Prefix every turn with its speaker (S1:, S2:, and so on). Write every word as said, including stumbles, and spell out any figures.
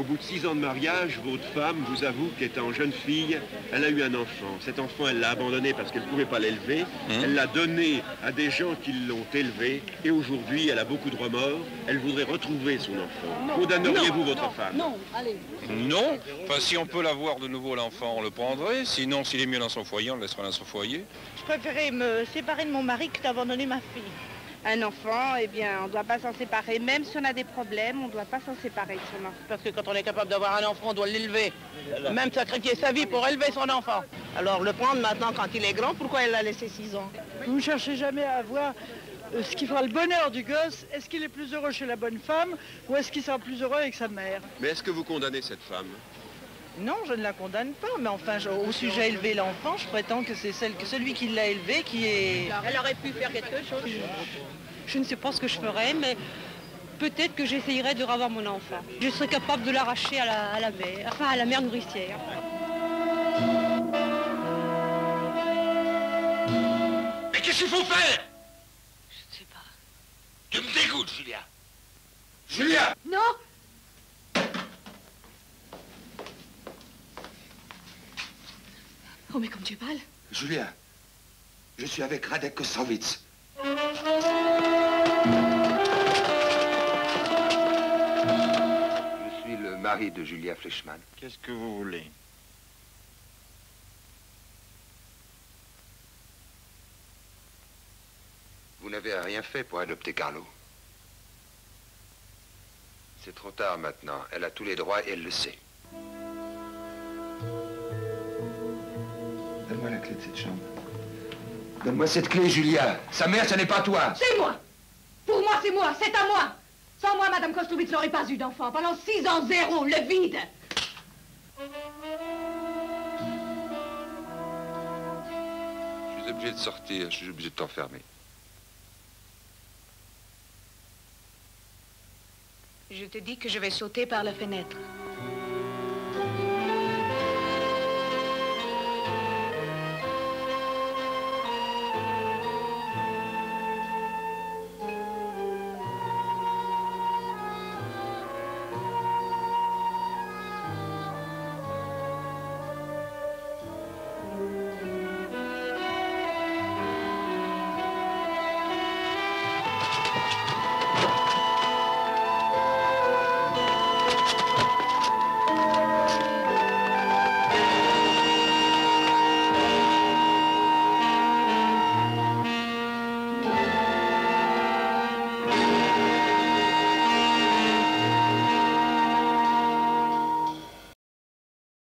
S1: bout de six ans de mariage, votre femme vous avoue qu'étant jeune fille, elle a eu un enfant. Cet enfant, elle l'a abandonné parce qu'elle ne pouvait pas l'élever. Mmh. Elle l'a donné à des gens qui l'ont élevé. Et aujourd'hui, elle a beaucoup de remords. Elle voudrait retrouver son enfant. Condamneriez-vous votre
S2: non,
S1: femme?
S2: Non, allez.
S3: Non. Enfin, si on peut l'avoir de nouveau, l'enfant, on le prendrait. Sinon, s'il est mieux dans son foyer, on le laissera dans son foyer.
S4: Je préférais me séparer de mon mari que d'abandonner ma fille.
S5: Un enfant, eh bien, on ne doit pas s'en séparer. Même si on a des problèmes, on ne doit pas s'en séparer de son enfant.
S4: Parce que quand on est capable d'avoir un enfant, on doit l'élever. Même sacrifier sa vie pour élever son enfant. Alors le prendre maintenant quand il est grand, pourquoi elle l'a laissé six ans?
S2: Vous ne cherchez jamais à voir euh, ce qui fera le bonheur du gosse. Est-ce qu'il est plus heureux chez la bonne femme ou est-ce qu'il sera plus heureux avec sa mère?
S1: Mais est-ce que vous condamnez cette femme?
S6: Non, je ne la condamne pas, mais enfin, je, au sujet élever l'enfant, je prétends que c'est celle, que celui qui l'a élevé qui est...
S4: Elle aurait pu faire quelque chose.
S7: Je, je ne sais pas ce que je ferais, mais peut-être que j'essayerais de revoir mon enfant. Je serais capable de l'arracher à la, à la mère, enfin à la mère nourricière.
S8: Mais qu'est-ce qu'il faut faire?
S7: Je ne sais pas.
S8: Tu me dégoûtes, Julia. Julia!
S7: Non! Oh, mais comme tu es pâle.
S8: Julia, je suis avec Radek Kostrovitz. Je suis le mari de Julia Fleischmann.
S3: Qu'est-ce que vous voulez?
S8: Vous n'avez rien fait pour adopter Carlo. C'est trop tard maintenant. Elle a tous les droits et elle le sait. Donne-moi la clé de cette chambre. Donne-moi cette clé, Julia. Sa mère, ce n'est pas toi.
S9: C'est moi. Pour moi, c'est moi. C'est à moi. Sans moi, Madame Kostrovitz n'aurait pas eu d'enfant. Pendant six ans, zéro, le vide.
S8: Je suis obligé de sortir. Je suis obligé de t'enfermer.
S9: Je te dis que je vais sauter par la fenêtre.